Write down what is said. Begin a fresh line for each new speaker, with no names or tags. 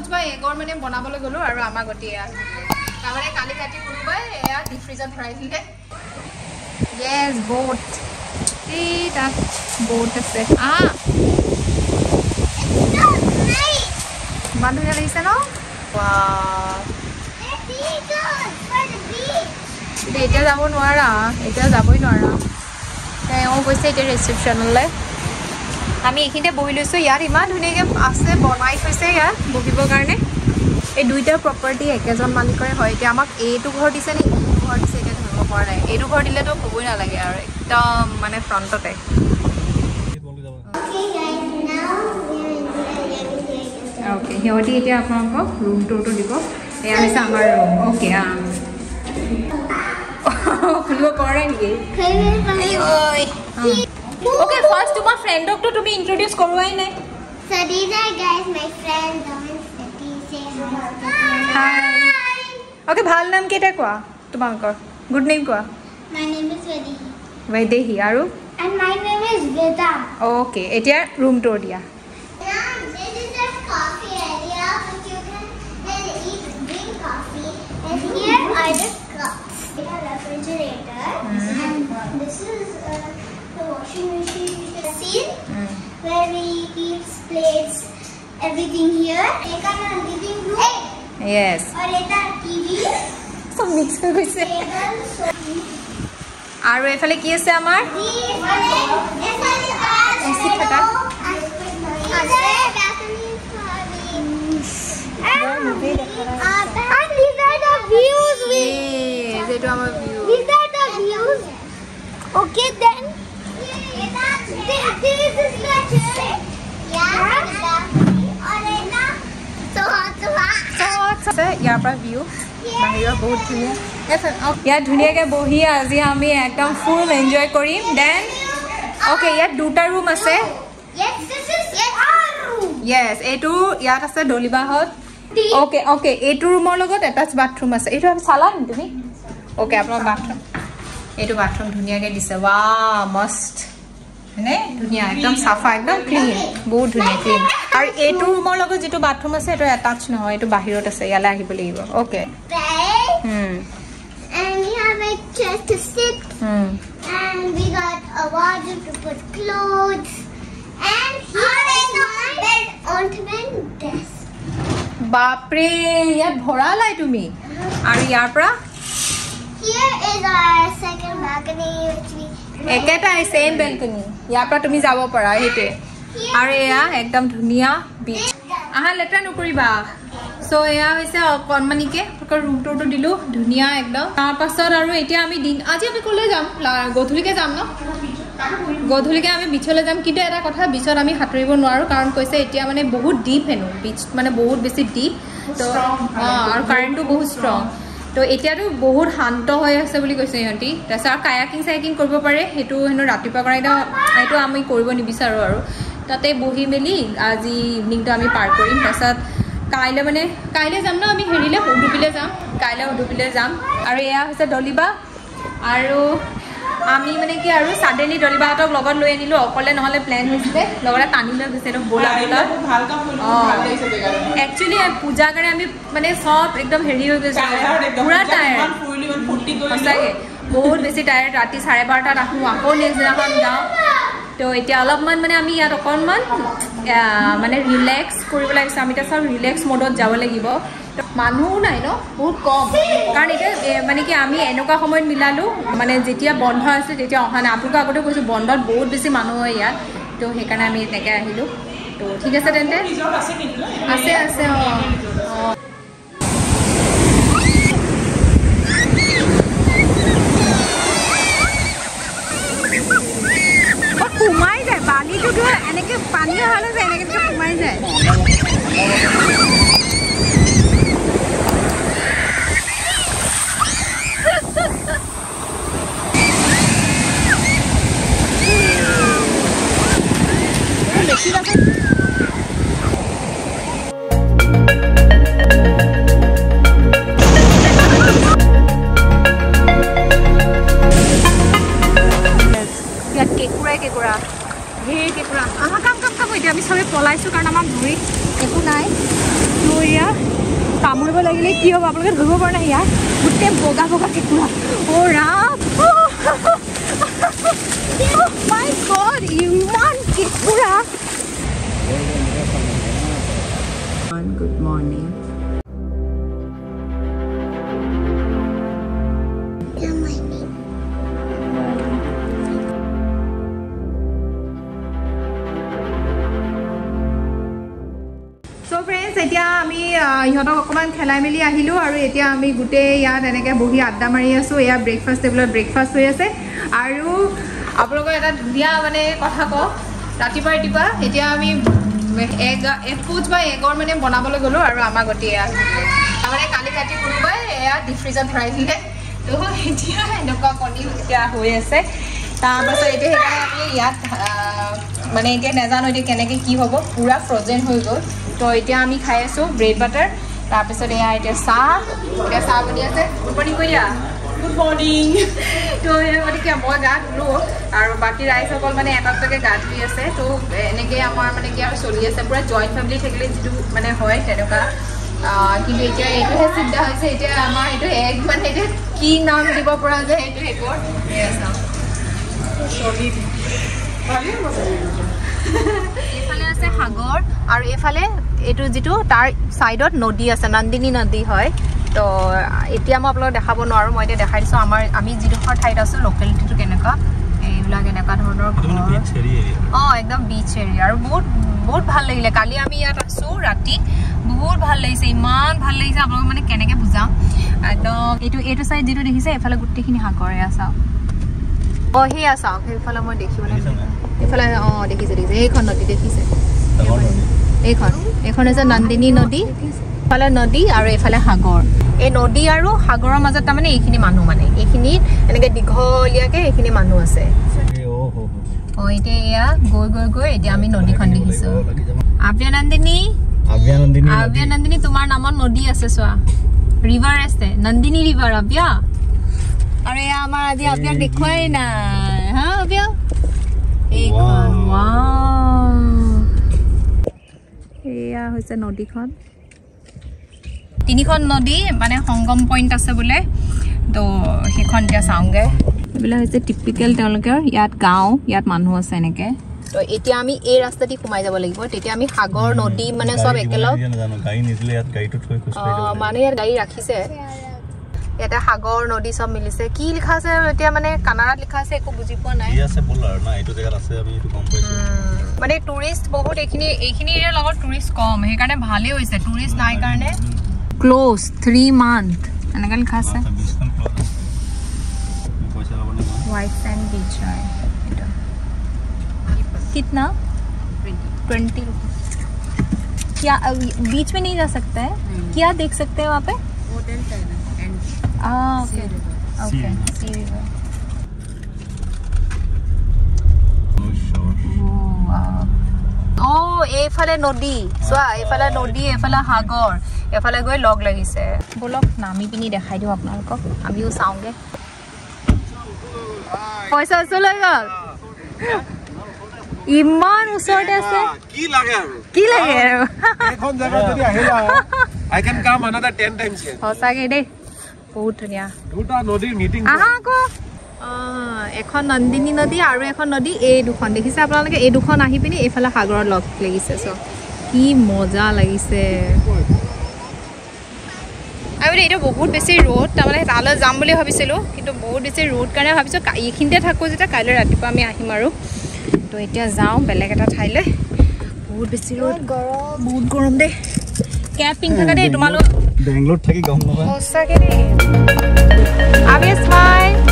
মই এগৰ মানে বনাবলৈ গলো আৰু আমাৰ গতি এয়া তাৰমানে কালি ৰাতি কোনোবাই এয়া ডিপ ফ্ৰিজত ভৰাইছিলে য়েছ বোট এই তাত বোট আছে ইমান ধুনীয়া লাগিছে ন এতিয়া যাব নোৱাৰা এতিয়া যাবই নোৱাৰা তেওঁ গৈছে এতিয়া ৰিচেপশ্যনলৈ আমি এইখিনিতে বহি লৈছোঁ ইয়াত ইমান ধুনীয়াকৈ আছে বনাই থৈছে ইয়াত বহিবৰ কাৰণে এই দুইটা প্ৰপাৰ্টি একেজন মালিকৰে হয় এতিয়া আমাক এইটো ঘৰ দিছে নে এইটো ঘৰ দিছে এতিয়া ধৰিব পৰা নাই এইটো ঘৰ দিলেতো ক'বই নালাগে আৰু একদম মানে ফ্ৰণ্টতে অ'কে সিহঁতি এতিয়া আপোনালোকক ৰুম টুৰটো দিব এয়া হৈছে আমাৰ ৰুম অ'কে খুলিব পৰা নেকি Okay, first to my friend doctor to be introduced korwai nahi.
So these are guys my friends Dhamani say
hi. Okay, bhal naam keta kwa tumankor good name kwa
My name is Vaidehi.
Vaidehi aru
And my name is Veda.
Okay, etia room tour dia.
Now this is the coffee area which you can drink coffee. And here are the cups. We have refrigerator and this is the washing machine you can see where we keep plates everything here ek our living room
Yes
or ek our TV
so mix ho goise aru efale ki ase amar AC thaka
and these are the views
yes eto amar view
these are the views okay then this is the church.
ইয়াৰ পৰা view বাহিৰৰ বহুত ধুনীয়া ইয়াত ধুনীয়াকৈ বহি আজি আমি একদম ফুল এনজয় কৰিম দেন অ'কে ইয়াত দুটা ৰুম আছে য়েছ এইটো ইয়াত আছে ডলিবাহত অ'কে অ'কে এইটো ৰুমৰ লগত এটাচ বাথৰুম আছে এইটো চালা নি তুমি অ'কে আপোনাৰ বাথৰুম এইটো বাথৰুম ধুনীয়াকৈ দিছে ৱা মস্ত হয়নে ধুনীয়া একদম চাফা একদম ক্লিন বহুত ধুনীয়া ক্লিন আৰু এইটো ৰুমৰ লগত যিটো বাথৰুম আছে এইটো এটাচ নহয় এইটো বাহিৰত আছে ইয়ালৈ আহিব লাগিব okay
and we have a chair to sit and we got a wardrobe to put clothes and here is the bed ornament desk
বাপৰে ইয়াত ভৰালাই তুমি আৰু ইয়াৰ পৰা
here is our second balcony which we
একেটাই সেম বেলকনি ইয়াৰ পৰা তুমি যাব পাৰা হেতে আৰু এয়া একদম ধুনীয়া বিচ আহা লেট্ৰা নকৰিবা সো এয়া হৈছে অকনমানিকে ৰুম টুৰটো দিলো ধুনীয়া একদম তাৰ পাছত আৰু এতিয়া আমি দিন আজি আমি কলৈ যাম গধূলিকে যাম ন গধূলিকে আমি বিচলৈ যাম কিন্তু এটা কথা বিচত আমি সাঁতুৰিব নোৱাৰো কাৰণ কৈছে এতিয়া মানে বহুত ডিপ হেনো বিচ মানে বহুত বেছি ডিপ তো আৰু কাৰেণ্টটো বহুত ষ্ট্ৰং তো এতিয়াতো বহুত শান্ত হৈ আছে বুলি কৈছে ইহঁতি তাৰপিছত আৰু কায়াকিং চাইকিং কৰিব পাৰে সেইটো হেনো ৰাতিপুৱা কৰা এইটো আমি কৰিব নিবিচাৰোঁ আৰু তাতে বহি মেলি আজি ইভিনিংটো আমি পাৰ কৰিম তাৰপিছত কাইলৈ যাম ন আমি হেৰিলে উডুপিলৈ যাম কাইলৈ উডুপিলৈ যাম আৰু এয়া হৈছে ডলিবা আৰু আমি মানে কি আৰু সাডেনলি ডলিবাহঁতক লগত লৈ আনিলোঁ অকলে নহ'লে প্লেন হৈছিলে লগতে টানি লৈ গৈছে এইটো বোলা একচুৱেলি পূজাৰ কাৰণে আমি মানে চব একদম হেৰি হৈ গৈছে পুৰা টায়াৰ্ড সঁচাকৈ বহুত বেছি টায়াৰ্ড ৰাতি 12:30 আহোঁ আকৌ নেক্সট দিনাখন যাওঁ তো এতিয়া অলপমান মানে আমি ইয়াত অকণমান মানে ৰিলেক্স কৰিব লাগিছে আমি এতিয়া চব ৰিলেক্স মোডত যাব লাগিব মানুহো নাই ন বহুত কম কাৰণ এতিয়া মানে কি আমি এনেকুৱা সময়ত মিলালোঁ মানে যেতিয়া বন্ধ আছে তেতিয়া অহা নাই আপোনালোকে আগতে কৈছোঁ বন্ধত বহুত বেছি মানুহ হয় ইয়াত তো সেইকাৰণে আমি এনেকৈ আহিলোঁ তো ঠিক আছে তেন্তে আছে আছে অঁ সোমাই যায় বালিটোতো এনেকৈ পানী অহালৈ যায় এনেকৈ সোমাই যায় কেঁকুৰা ঢেৰ কেঁকুৰা আমাৰ কাম এতিয়া আমি চবেই পলাইছোঁ কাৰণ আমাৰ ভৰিত একো নাই এয়া কামুৰিব লাগিলে কি হ'ব আপোনালোকে ধৰিব পৰা নাই ইয়াৰ গোটেই বগা বগা কেঁকুৰা অ' ৰাম মাই গড ইমান কেঁকুৰা গুড মৰ্ণিং এতিয়া আমি ইহঁতক অকণমান খেলাই মেলি আহিলোঁ আৰু এতিয়া আমি গোটেই ইয়াত এনেকৈ বহি আড্ডা মাৰি আছোঁ এয়া ব্ৰেকফাষ্ট টেবুলত ব্ৰেকফাষ্ট হৈ আছে আৰু আপোনালোকৰ এটা ধুনীয়া মানে কথা কওঁ ৰাতিপুৱা এতিয়া আমি এক পোচ বা এগৰ মানে বনাবলৈ গ'লোঁ আৰু আমাৰ গতি এয়া তাৰমানে কালি ৰাতি কোনোবাই এয়া ডিপ ফ্ৰিজত ভৰাই দিলে তো এতিয়া এনেকুৱা কণী এতিয়া হৈ আছে তাৰপাছত এতিয়া সেইকাৰণে আমি ইয়াত মানে এতিয়া নাজানো এতিয়া কেনেকৈ কি হ'ব পূৰা ফ্ৰজেন হৈ গ'ল তো এতিয়া আমি খাই আছোঁ ব্ৰেড বাটাৰ তাৰপিছত এয়া এতিয়া চাহ বনি আছে গুড মৰ্ণিং কৈ দিয়া গুড মৰ্ণিং তো গতিকে মই গা ধুলোঁ আৰু বাকী ৰাইজসকল মানে এটাকে গা ধুই আছে তো এনেকৈ আমাৰ মানে কি আৰু চলি আছে পূৰা জইণ্ট ফেমিলি থাকিলে যিটো মানে হয় তেনেকুৱা কিন্তু এতিয়া এইটোহে চিন্তা হৈছে এতিয়া আমাৰ এইটো এগ মানে এতিয়া কি নাম দিব পৰা যায় সেইটো এগৰ এইফালে আছে সাগৰ আৰু এইফালে এইটো যিটো তাৰ ছাইডত নদী আছে নন্দিনী নদী হয় তো এতিয়া মই আপোনালোকক দেখাব নোৱাৰোঁ মই এতিয়া দেখাই দিছোঁ আমি যিডোখৰ ঠাইত আছোঁ লোকেলিটিটো কেনেকুৱা এইবিলাক এনেকুৱা ধৰণৰ একদম বিচ এৰিয়া আৰু বহুত ভাল লাগিলে কালি আমি ইয়াত আছোঁ ৰাতি বহুত ভাল লাগিছে ইমান ভাল লাগিছে আপোনালোকক মানে কেনেকৈ বুজাম একদম এইটো ছাইড যিটো দেখিছে এইফালে গোটেইখিনি সাগৰে চাওক সেয়া চাওক সেইফালে মই দেখিবলৈ এইফালে দেখিছে এইখন নদী দেখিছে এইখন হৈছে নন্দিনী নদী এইফালে নদী আৰু এইফালে সাগৰ এই নদী আৰু সাগৰৰ মাজত তাৰমানে এইখিনি মানুহ মানে এইখিনিত এনেকৈ দীঘলীয়াকৈ এইখিনি মানুহ আছে এতিয়া এয়া গৈ এতিয়া আমি নদীখন দেখিছোঁ আভ্যা নন্দিনী তোমাৰ নামত নদী আছে চোৱা ৰিভাৰ আছে নন্দিনী ৰিভাৰ আভ্যা আৰু এয়া আমাৰ আজি আভ্যাক দেখুৱাই নাই হা আভ্যা এইখন এয়া হৈছে নদীখন তিনিখন নদী মানে সংগম পইণ্ট আছে বোলে তো সেইখন এতিয়া চাওঁগৈ এইবিলাক হৈছে টিপিকেল তেওঁলোকৰ ইয়াত গাঁও ইয়াত মানুহ আছে এনেকৈ তো এতিয়া আমি এই ৰাস্তাটি সোমাই যাব লাগিব তেতিয়া আমি সাগৰ নদী মানে চব একেলগ মানে ইয়াত গাড়ী ৰাখিছে এটা সাগৰ নদী সব মিলিছে কি লিখা আছে এতিয়া মানে কানাড়াত লিখা আছে একো বুজি পোৱা নাই আছে বলাৰ না এটো জায়গা আছে আমি এটো কম পাইছো মানে টুৰিষ্ট বহুত এইখিনি এৰিয়াৰ লগত টুৰিষ্ট কম সেই কাৰণে ভালে হৈছে টুৰিষ্ট নাই কাৰণে ক্লোজ 3 মান্থ এনেকা লিখা আছে वाइट सैंड बीच है এটা कितना 20 क्या बीच में नहीं जा सकता है क्या देख सकते हैं वहाँ पे होटल ओके सी रिवर ओ एफाले नदी सोआ एफाले नदी एफाले सागर एफाले गई लग লাগিছে बोलक नामी पिनी দেখাই দিও আপোনালোকক আমিও চাওঁগে পয়সা চলে গল ইমান ওচৰতে আছে কি লাগে আৰু এখন জায়গা যদি আহিলা I can come another 10 times here হসাগে দে বহুত ধুনিয়া দুটা নদীৰ মিটিং আহা কো এখন নন্দিনী নদী আৰু এখন নদী এই দুখন দেখিছে আপোনালোকে এই দুখন আহি পিনি এফালে সাগৰৰ লগ লাগিছে সো কি মজা লাগিছে আৰু এইটো বহুত বেছি ৰোড তাৰমানে তালৈ যাম বুলি ভাবিছিলোঁ কিন্তু বহুত বেছি ৰোড কাৰণে ভাবিছোঁ এইখিনিতে থাকোঁ যেতিয়া কাইলৈ ৰাতিপুৱা আমি আহিম আৰু তো এতিয়া যাওঁ বেলেগ এটা ঠাইলৈ বহুত বেছি ৰোড বহুত গৰম দেই কেপ পিন্ধি থাকা দেই তোমালোক বেংগলোৰত থাকি গম নাপায় সঁচাকৈ দেই আভি স্মাইল